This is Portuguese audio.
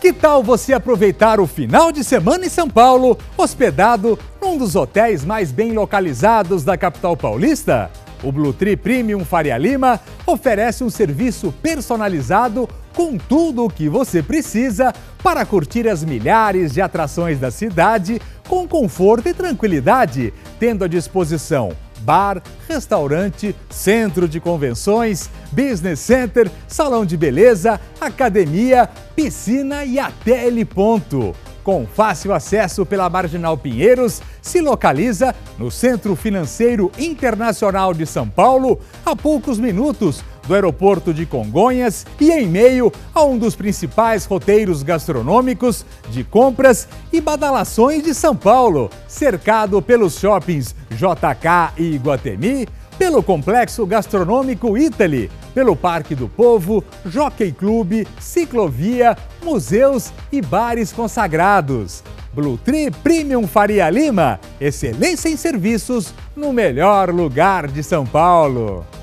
Que tal você aproveitar o final de semana em São Paulo, hospedado num dos hotéis mais bem localizados da capital paulista? O Blue Tree Premium Faria Lima oferece um serviço personalizado com tudo o que você precisa para curtir as milhares de atrações da cidade com conforto e tranquilidade, tendo à disposição bar, restaurante, centro de convenções, business center, salão de beleza, academia, piscina e até heliponto. Com fácil acesso pela Marginal Pinheiros, se localiza no Centro Financeiro Internacional de São Paulo, a poucos minutos do aeroporto de Congonhas e em meio a um dos principais roteiros gastronômicos, de compras e badalações de São Paulo, cercado pelos shoppings JK e Iguatemi, pelo Complexo Gastronômico Italy, pelo Parque do Povo, Jockey Club, ciclovia, museus e bares consagrados. Blue Tree Premium Faria Lima, excelência em serviços no melhor lugar de São Paulo.